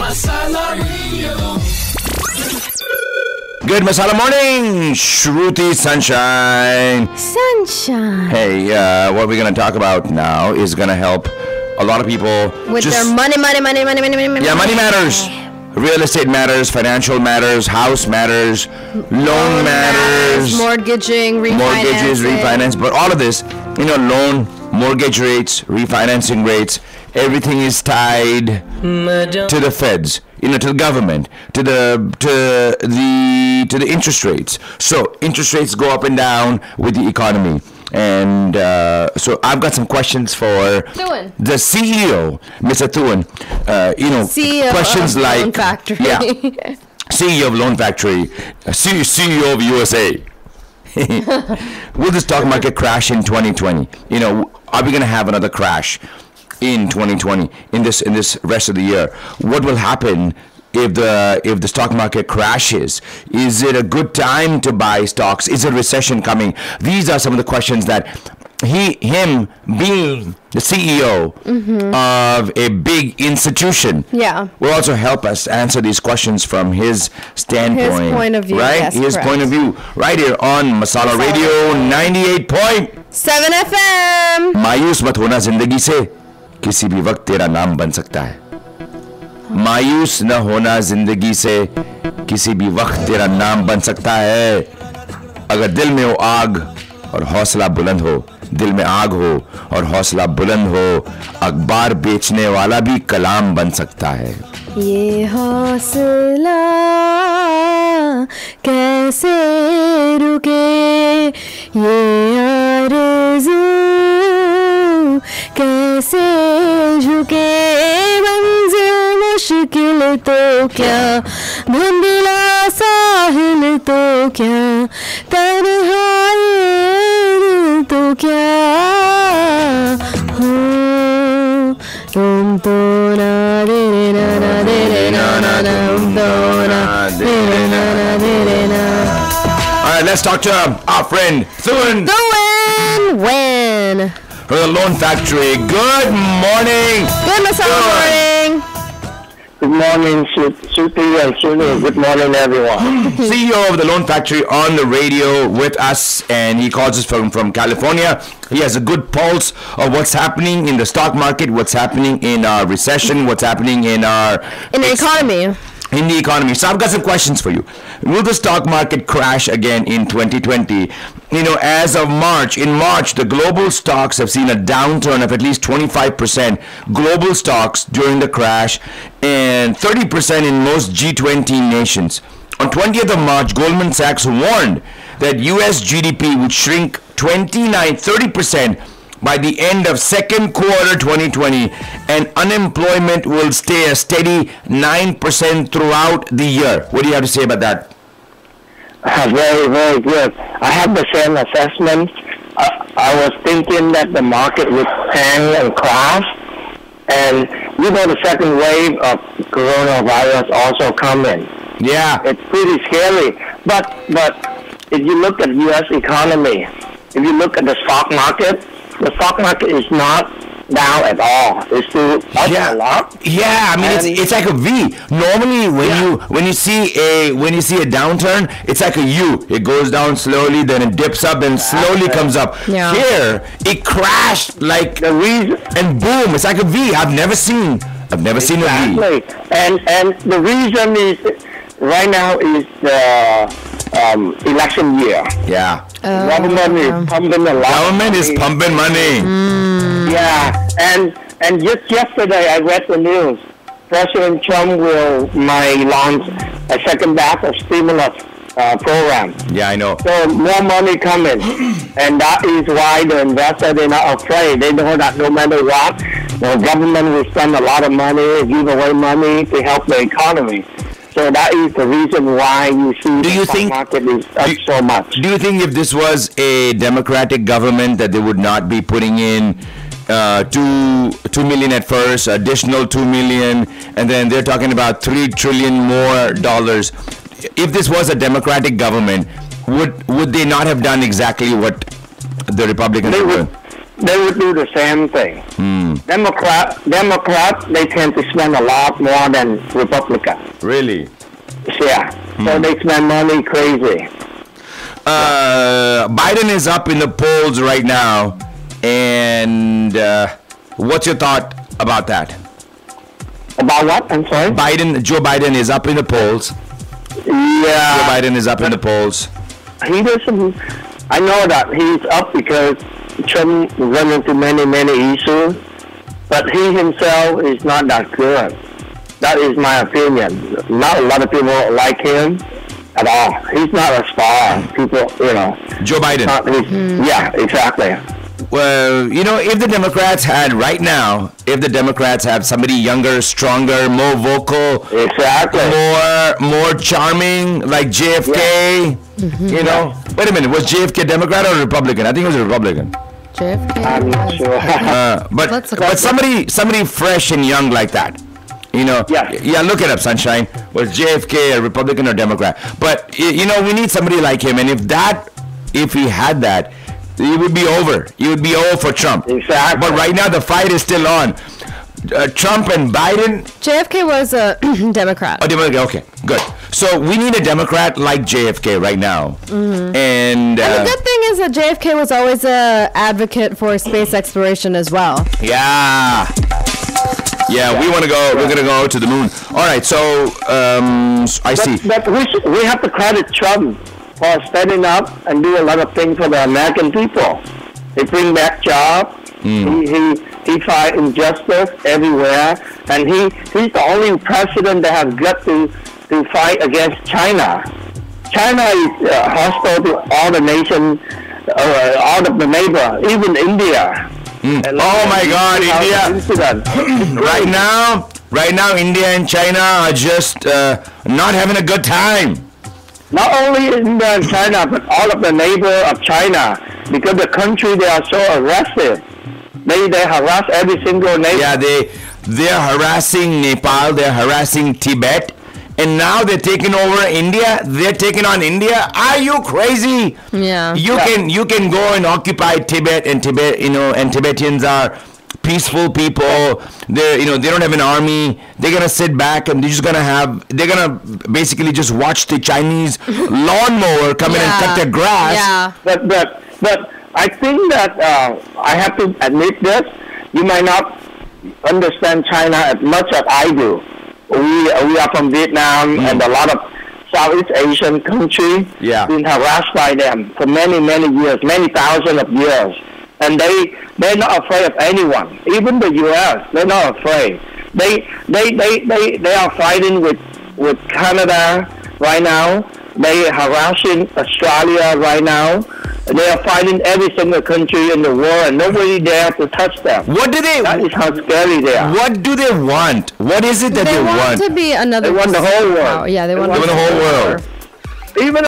Masala Radio. Good Masala morning, Shruti Sunshine. Sunshine. Hey, what we're going to talk about now is going to help a lot of people with their money. Yeah, money matters. Real estate matters, financial matters, house matters, loan matters, mortgaging, refinance. But all of this, loan, mortgage rates, refinancing rates, everything is tied to the feds, to the government, to the interest rates. So interest rates go up and down with the economy. And so I've got some questions for Thuan, the CEO, Mr. Thuan. CEO questions of like Loan Factory. Yeah, CEO of Loan Factory, CEO of USA. Will the stock market crash in 2020? Are we going to have another crash in 2020 in this rest of the year? What will happen if the stock market crashes? Is it a good time to buy stocks? Is a recession coming? These are some of the questions that him being the CEO of a big institution will also help us answer these questions from his standpoint. His point of view, right? yes, His correct. point of view, right here on Masala Radio 98.7 FM. मायूस मत होना जिंदगी से, किसी भी वक्त तेरा नाम बन सकता है. मायूस न होना जिंदगी से, किसी भी वक्त तेरा नाम बन सकता है. अगर दिल में हो आग और हौसला बुलंद हो, दिल में आग हो और हौसला बुलंद हो, अखबार बेचने वाला भी कलाम बन सकता है. ये हौसला कैसे रुके, ये आरज़ू कैसे झुके, मंजिल मुश्किल तो क्या, धुंधला साहिल तो क्या, तन्हाई तो क्या हो, तुम तो ना दे ना ना दे ना ना तुम तो ना दे ना ना दे ना. All right, let's talk to our friend Thuan. Nguyen. From the Loan Factory. Good morning. Good morning. Good morning, Shruti and Shruti. Good morning, everyone. CEO of the Loan Factory on the radio with us, and he calls us from California. He has a good pulse of what's happening in the stock market, what's happening in our recession, what's happening in the economy. So I've got some questions for you. Will the stock market crash again in 2020? As of March, the global stocks have seen a downturn of at least 25%. Global stocks during the crash, and 30% in most G20 nations. On 20th of March, Goldman Sachs warned that US GDP would shrink 30% by the end of second quarter 2020, and unemployment will stay a steady 9% throughout the year. What do you have to say about that? Very, very good. I have the same assessment. I was thinking that the market would hang and crash, and the second wave of coronavirus also coming. Yeah, it's pretty scary. But if you look at U.S. economy, if you look at the stock market is not down at all. It's still up a lot. Yeah, I mean it's like a V. Normally when you see a downturn, it's like a U. It goes down slowly, then it dips up, then slowly comes up. Yeah. Here it crashed like the reason, and boom, it's like a V. I've never seen a V. And the reason is right now is the election year. Yeah. Government is pumping a lot. Government is pumping money. Yeah, and just yesterday I read the news. President Trump might launch a second batch of stimulus program. Yeah, I know. So more money coming, and that is why the investors, they're not afraid. They know that no matter what, the government will spend a lot of money, give away money to help the economy. So that is the reason why you see the stock market is up so much. Do you think if this was a Democratic government that they would not be putting in $2 million at first, additional $2 million, and then they're talking about $3 trillion more dollars? If this was a Democratic government, would they not have done exactly what the Republicans were doing? they would do the same thing. Democrat, they tend to spend a lot more than Republican. Really? Yeah. So they spend money crazy. Biden is up in the polls right now, and what's your thought about that? About what? I'm sorry? Joe Biden is up in the polls. Yeah. Joe Biden is up in the polls. He doesn't. I know that he's up because Trump run into many issues, but he himself is not that good. That is my opinion. Not a lot of people like him at all. He's not a star. People, Joe Biden. Yeah, exactly. Well, if the Democrats had right now, if the Democrats have somebody younger, stronger, more vocal, Exactly. more charming, like JFK, Wait a minute, was JFK Democrat or Republican? I think it was a Republican. JFK. I'm not sure. But somebody fresh and young like that. Yeah, look it up, Sunshine. Was JFK a Republican or Democrat? But we need somebody like him, and if he had that, it would be over. It would be over for Trump. Exactly. But right now the fight is still on. Trump and Biden. JFK was a Democrat. Oh, Democrat. Okay, good. So we need a Democrat like JFK right now. And the good thing is that JFK was always a advocate for space exploration as well. Yeah, we want to go. We're gonna go to the moon. All right. So I see. But we have to credit Trump for standing up and do a lot of things for the American people. He bring back jobs. He fight injustice everywhere, and he's the only president that has got to fight against China. China is hostile to all the nations, all of the neighbor, even India. Oh my God, India! right now, India and China are just not having a good time. Not only India and China, but all of the neighbor of China, because the country, they are so aggressive. They harass every single neighbor. Yeah, they're harassing Nepal, they're harassing Tibet, and now they're taking over India. They're taking on India. Are you crazy? Yeah. You can go and occupy Tibet, and Tibetans are peaceful people. They don't have an army. They're gonna sit back and they're gonna basically just watch the Chinese lawnmower come in and cut their grass. Yeah. But I think that I have to admit this. You might not understand China as much as I do. We are from Vietnam, and a lot of Southeast Asian countries been harassed by them for many years, many thousands of years. And they're not afraid of anyone. Even the U.S., they're not afraid. They are fighting with Canada right now. They are harassing Australia right now. They are fighting every single country in the world, and nobody dare to touch them. That is how scary they are. What do they want? What is it that they want? They want to be another. They want the whole world. Yeah, they want the whole world. Even